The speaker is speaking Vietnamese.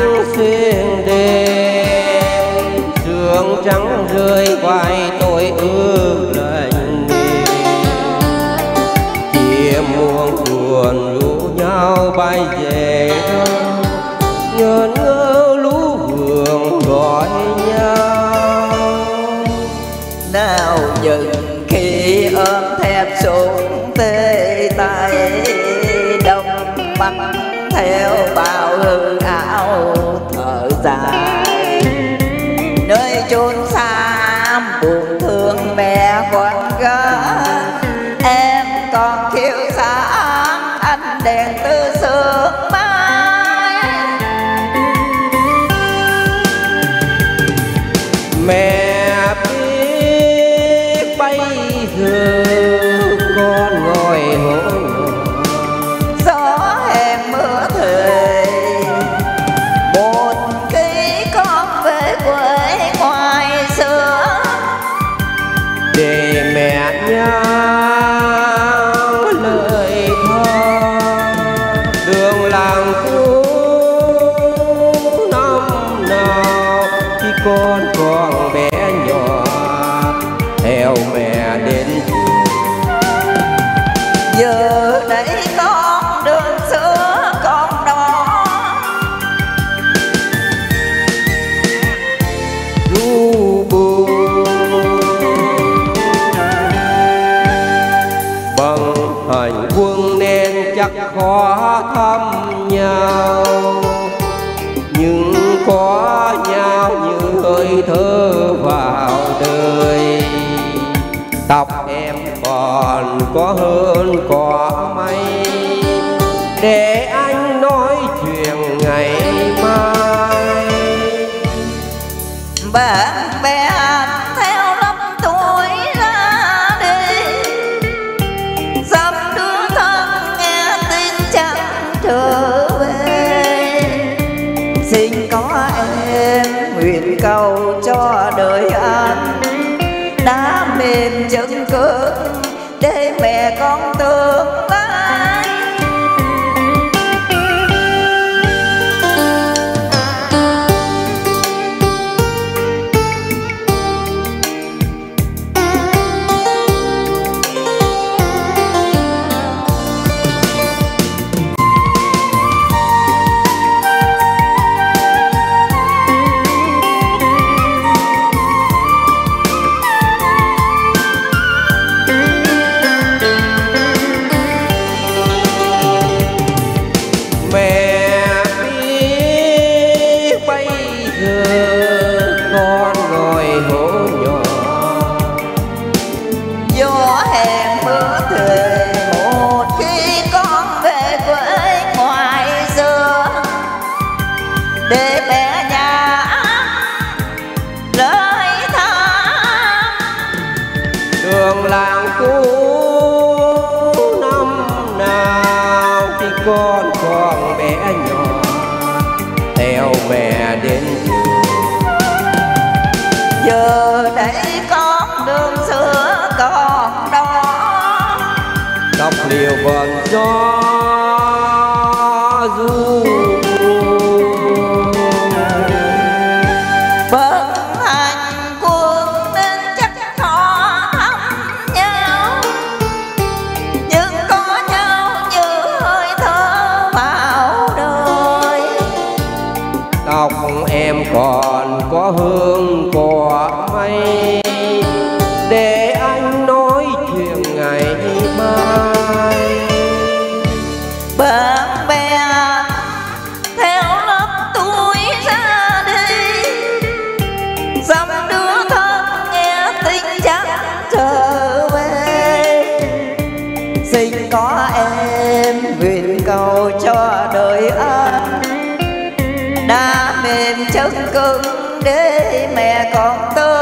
xuyên đêm, sương trắng rơi vai tôi ướt lạnh mềm. Chia muôn buồn rủ nhau bay về đâu, ngơ ngơ lũ hương gọi nhau. Nào dừng khi ôm thép súng tê tay, đông bắn theo bao hương áo thở dài. Nơi chốn xa buồn thương mẹ con gái, em còn khiêu sáng ánh đèn từ sương mai. Mẹ biết bây giờ con ngồi hổ gió em mưa thuê, một ký con về quê ngoài xưa để mẹ nhớ lời thơ. Đường làng cũ năm nào khi con còn bé nhỏ, theo mẹ đến giờ đây con đường xưa con đó. ru buồn bằng hành quân nên chắc khó thăm nhau, nhưng có nhau như hơi thở vào đời. Tóc em còn có hơn cỏ mây, để anh nói chuyện ngày mai. Bạn bè theo lắm tuổi ra đi, dám đưa thân nghe tin chẳng trở về. Xin có em nguyện cầu cho đời anh đã mềm chân cứng để mẹ con tương lai. Để mẹ nhà lời than đường làng cũ năm nào khi con còn bé nhỏ, theo mẹ đến giờ đây con đường xưa còn đó. tóc liều vần gió du em còn có hương cỏ mây, để anh nói chuyện ngày mai. Bạn bè theo lớp tuổi ra đi, dám đưa thân nghe tin chắc trở về. Xin có em nguyện cầu cho đời anh đã mềm chân cứng để mẹ còn tơ